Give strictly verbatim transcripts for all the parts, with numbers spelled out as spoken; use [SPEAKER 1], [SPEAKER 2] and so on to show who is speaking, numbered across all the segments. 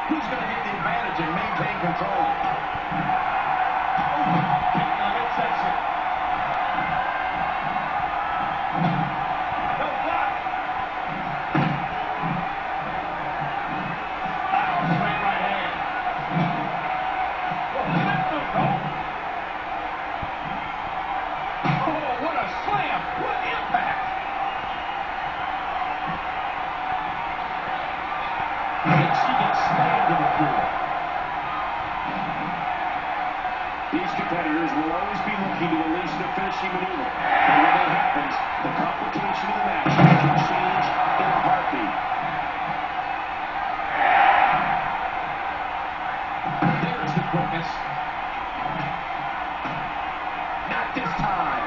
[SPEAKER 1] Who's going to get the advantage and maintain control?
[SPEAKER 2] Kicking on midsection. No block. Wow, straight right hand. Well, look at that move, though. Oh, what a slam. What impact. And she gets slammed to the floor.
[SPEAKER 1] These competitors will always be looking to unleash the finishing maneuver. And when that happens, the complication of the match can change in a heartbeat.
[SPEAKER 2] There's the quickness.
[SPEAKER 1] Not this time.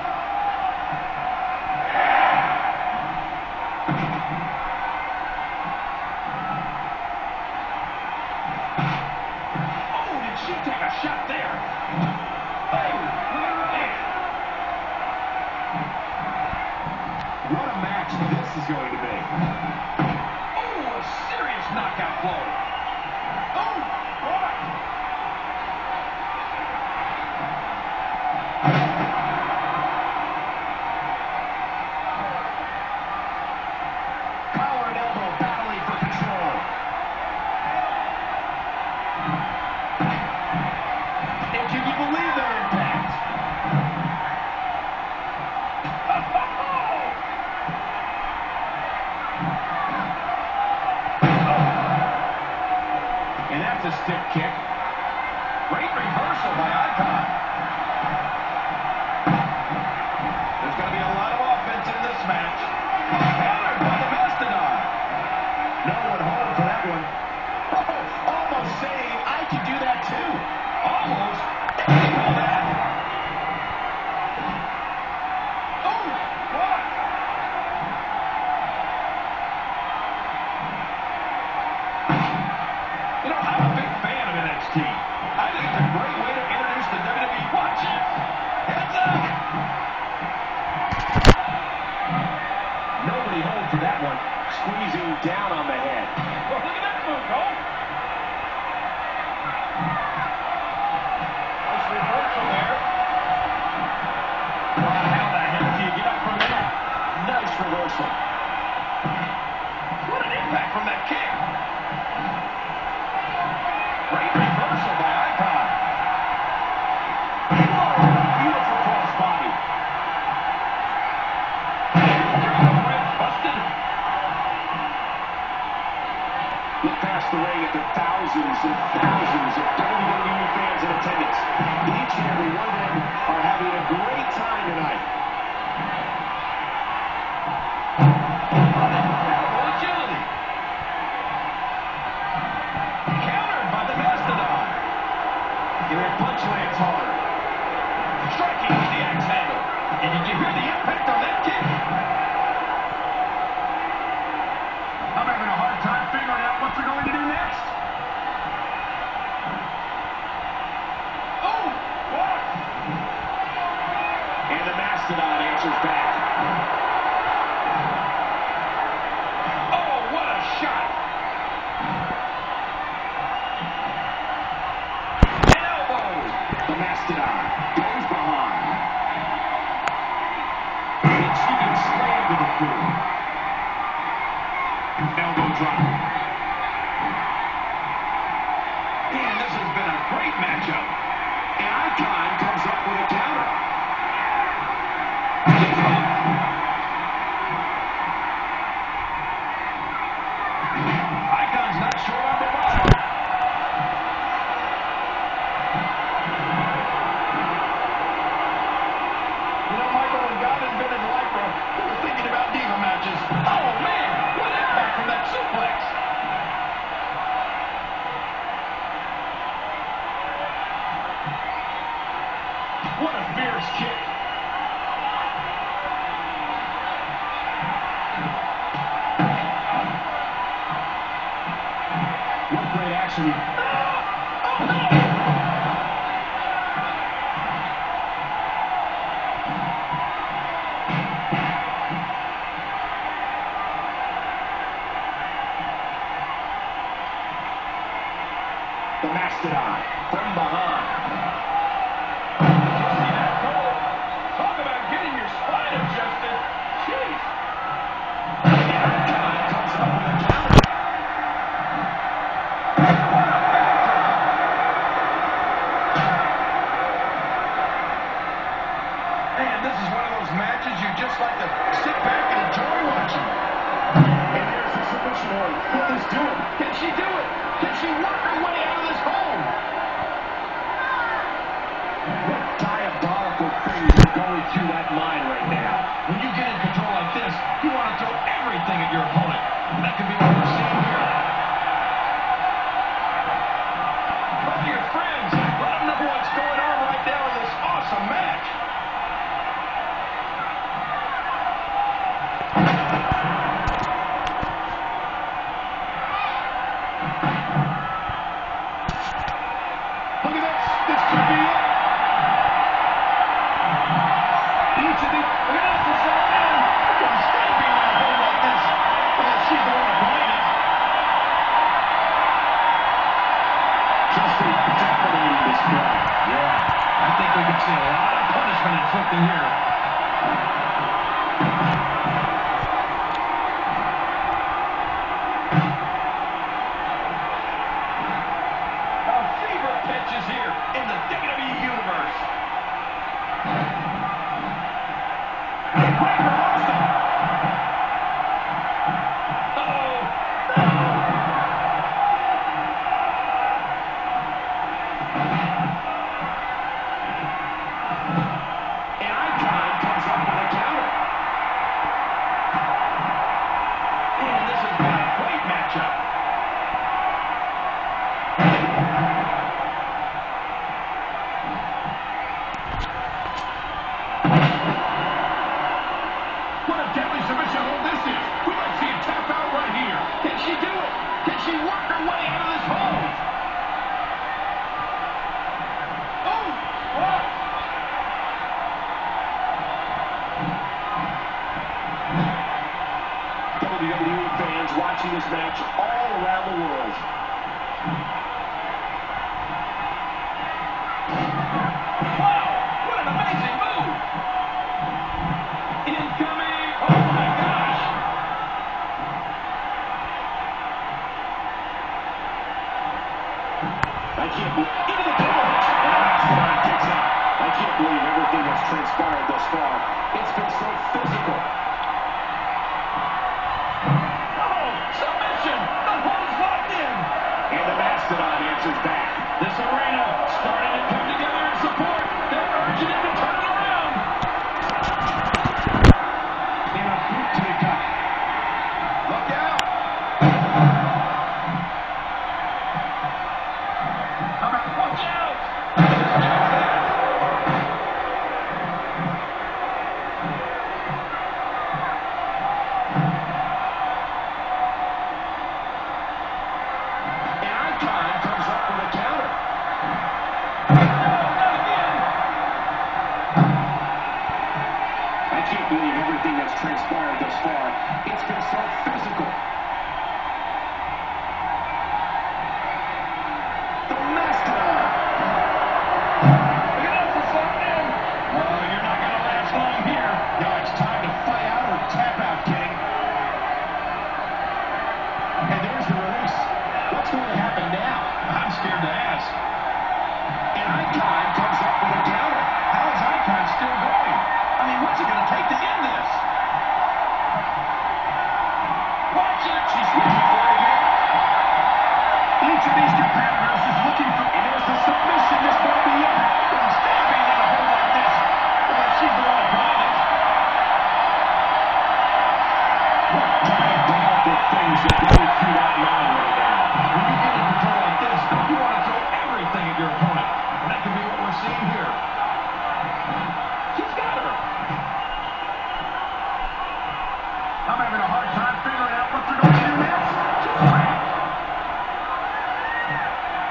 [SPEAKER 2] Oh, did she take a shot there? Oh, man.
[SPEAKER 1] What a match this is going to be.
[SPEAKER 2] Oh, a serious knockout blow. Oh, what?
[SPEAKER 1] Collar and elbow battling for control. And can you believe their impact? And that's a stiff kick.
[SPEAKER 2] Great reversal by Icon.
[SPEAKER 1] There's going to be a lot of offense in this match. Countered by the Mastodon. No one home for that one. Oh, almost saying I can do that too.
[SPEAKER 2] Almost. All that. Oh, what? You know, I'm a big fan of N X T. I think it's a great way to introduce the W W E. Watch. Heads up.
[SPEAKER 1] Nobody home for that one. Squeezing down on the head.
[SPEAKER 2] Well, look at that move, Cole. Nice reversal there. Wow, how the heck do you get up from that?
[SPEAKER 1] Nice reversal.
[SPEAKER 2] What an impact from that kick. Great reversal by Icon. Whoa, beautiful cross body. Ribs busted.
[SPEAKER 1] Look past the ring at the thousands and thousands of W W E fans in attendance. Each and every one of them are having a great time tonight.
[SPEAKER 2] Incredible agility. Countered by the Mastodon.
[SPEAKER 1] And their punch lands hard.
[SPEAKER 2] Striking with the axe handle. And did you hear the impact on that kick? I'm having a hard time figuring out what they're going to do next. Oh, what?
[SPEAKER 1] And the Mastodon answers back.
[SPEAKER 2] Oh, what a shot. Elbow.
[SPEAKER 1] The Mastodon goes behind. And she gets slammed to the floor. Elbow drop.
[SPEAKER 2] Man, this has been a great matchup.
[SPEAKER 1] And Icon comes up with a counter.
[SPEAKER 2] Icon's not short on bravado. You know, Michael, when God invented Lycra, he was thinking about diva matches. Oh, man, what impact from that suplex. What a fierce kick.
[SPEAKER 1] What great action.
[SPEAKER 2] Oh, no.
[SPEAKER 1] The Mastodon from behind.
[SPEAKER 2] See that goal? Talk about getting your spine adjusted. Jeez.
[SPEAKER 1] Icon comes up with a counter.
[SPEAKER 2] Man, this is one of those matches you just like to sit back and enjoy watching.
[SPEAKER 1] And there's the submission order. Will this do it?
[SPEAKER 2] Can she do it? Can she work her way out of this hole?
[SPEAKER 1] What diabolical things are going through that mind right now?
[SPEAKER 2] When you get in control like this, you want to throw everything at your opponent. And that could be what we're seeing here. Talk to your friends. Let them know what's going on right now in this awesome match. Look at this. This could be it. Each of these. Look at this. This right now. Look at the stamping in a hole like this. Well, she's the one to blame it.
[SPEAKER 1] Just a dominating display.
[SPEAKER 2] Yeah. I think we could see a lot of punishment inflicted here. A fever pitch is here in the W W E Universe. Breaker Austin. Uh-oh.
[SPEAKER 1] An Icon comes up with a counter.
[SPEAKER 2] Man, this has been a great matchup. What a deadly submission hold this is. We might see a tap out right here. Can she do it? Can she work her way out of this hole? Oh! Oh!
[SPEAKER 1] W W E fans watching this match all around the world.
[SPEAKER 2] Wow! What an amazing move! Incoming! Oh my gosh!
[SPEAKER 1] I can't believe into the cover. And the Mastodon kicks out. I can't believe everything that's transpired thus far. It's been so physical.
[SPEAKER 2] Oh! Submission! The hole's locked in!
[SPEAKER 1] And the Mastodon answers back.
[SPEAKER 2] This arena starting to come together in support. They're urging him to turn it around.
[SPEAKER 1] And a boot to the gut.
[SPEAKER 2] Look out! How about watch out?
[SPEAKER 1] An Icon comes up with a counter.
[SPEAKER 2] No, not again.
[SPEAKER 1] I can't believe everything that's transpired thus far. It's been so physical. The Mastodon.
[SPEAKER 2] Look at this, it's locked in. Well, you're not going to last long here. No, it's time to fight out or tap out, King.
[SPEAKER 1] And there's the release. What's going to happen now?
[SPEAKER 2] I'm scared to ask.
[SPEAKER 1] An Icon comes up with a counter.
[SPEAKER 2] How is Icon still going? I mean, what's it going to take to end this? Watch it. She's looking for it here. Each of these competitors is looking for...
[SPEAKER 1] And there's the submission. This might be it.
[SPEAKER 2] From stamping in a hole like this. Well, she's the one to blame it.
[SPEAKER 1] What diabolical things are going through that mind right now?
[SPEAKER 2] When you get in control like this, you want to throw everything at your opponent. And that could be what we're seeing here. She's got her. I'm having a hard time figuring out what they're going to do next. She's right.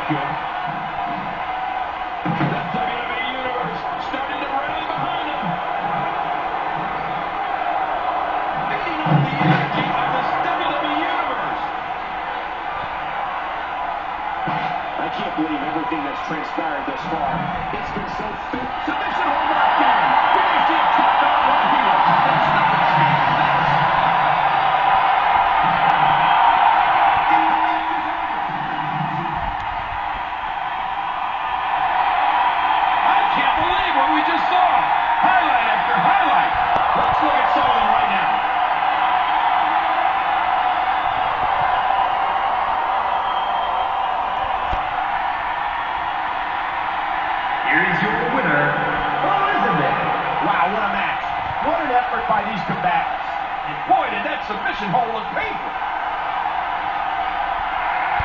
[SPEAKER 2] good. The W W E Universe starting to rally behind him. Feeding on the energy of this W W E Universe.
[SPEAKER 1] I can't believe everything that's transpired thus far. It's been so fit. Submission hold locked in. Big deep count out right here.